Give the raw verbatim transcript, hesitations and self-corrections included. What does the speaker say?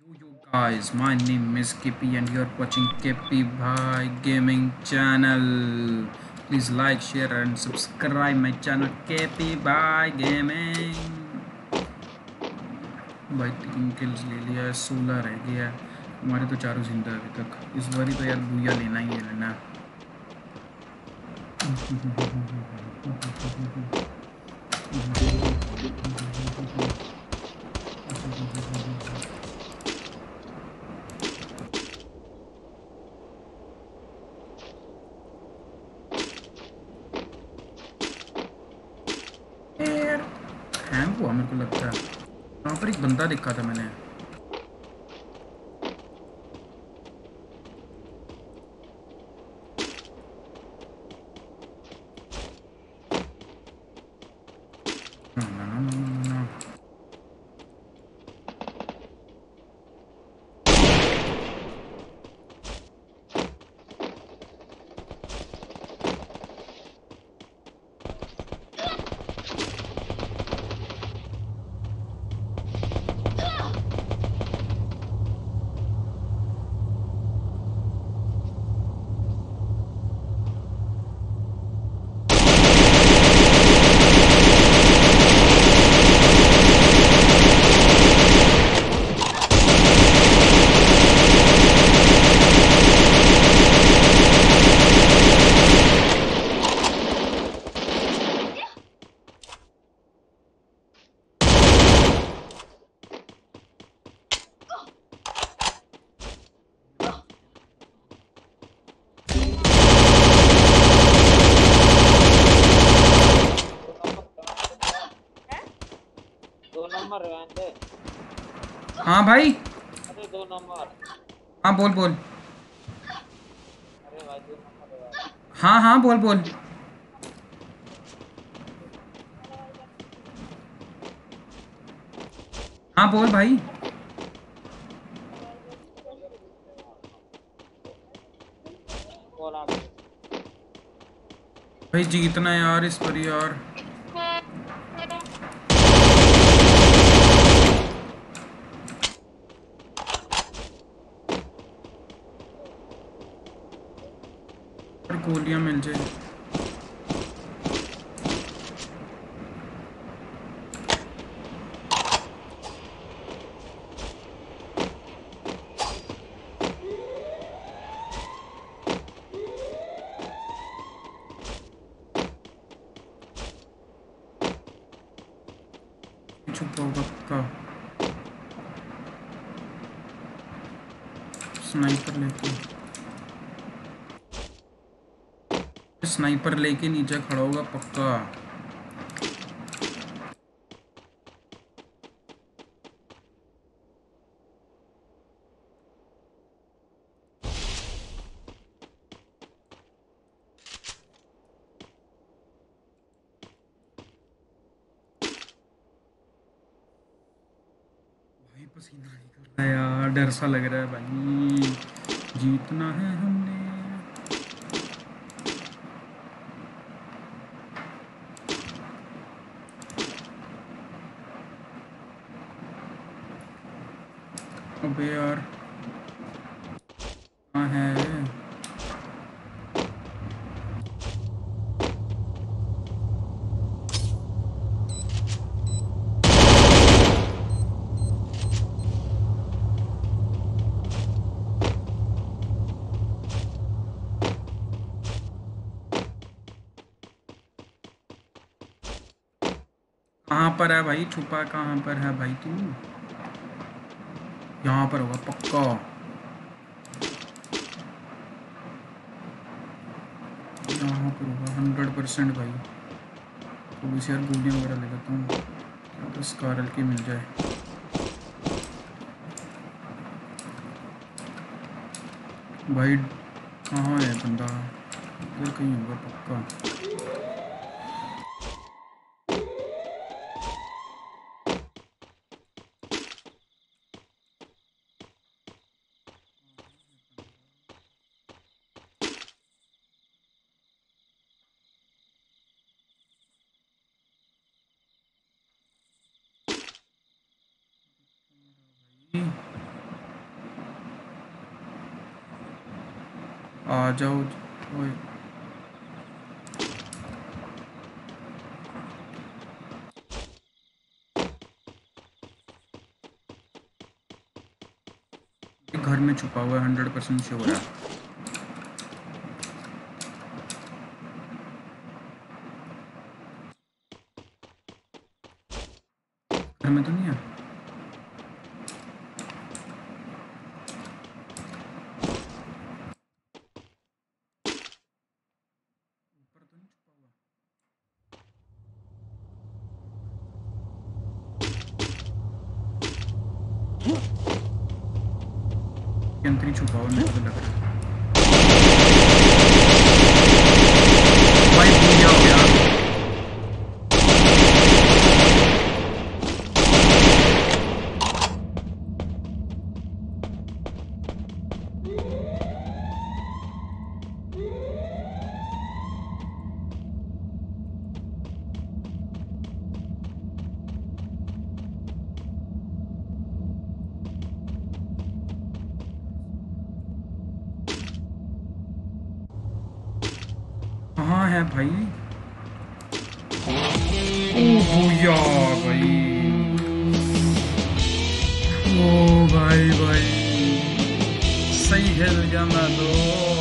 Yo yo guys, my name is K P and you're watching K P Bhai Gaming channel. Please like, share and subscribe my channel K P Bhai Gaming. भाई तीन kills ले लिया है, सोलह रह गया है। हमारे तो चारों जिंदा है अभी तक। इस बारी तो यार भूया लेना ही है लेना। हैंग हुआ मेरे को लगता है। वहाँ पर एक बंदा देखा था मैंने। ना ना ना ना ना ना। दो नंबर दे। हाँ भाई। अरे दो नंबर। हाँ बोल बोल। अरे भाई दो नंबर। हाँ हाँ बोल बोल। हाँ बोल भाई। बोला भाई जीतना है यार इस पर यार। पर गोलियां मिल जाए। छुपा होगा पक्का। स्नाइपर लेके स्नाइपर लेके नीचे खड़ा होगा पक्का। भाई पसीना निकल रहा है यार, डर सा लग रहा है भाई। जीतना है हमने। अबे यार कहाँ है। कहाँ पर है भाई, छुपा कहाँ पर है भाई तू। यहाँ पर होगा पक्का। यहाँ पर होगा हंड्रेड परसेंट भाई। तो इसे यार गोलियाँ वगैरह ले लेता हूँ, क्या तो स्कार हल्की मिल जाए। भाई कहाँ है बंदा, इधर कहीं होगा पक्का। आ जाओ। ओए ये घर में छुपा हुआ है, हंड्रेड परसेंट श्योर है। घर में तो नहीं है। ऊपर तो नहीं छुपा हुआ। के अंदर ही छुपा हुआ मेरे को लग रहा है। भाई भूया हो गया। कहाँ है भाई? ओ भूया भाई। ओ भाई भाई सही खेल गया मैं तो।